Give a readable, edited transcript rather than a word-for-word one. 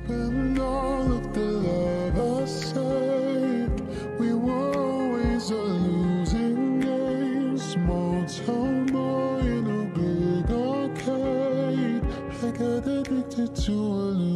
spend all of the love I saved. We were always a losing game. Small town boy in a big arcade. I got addicted to a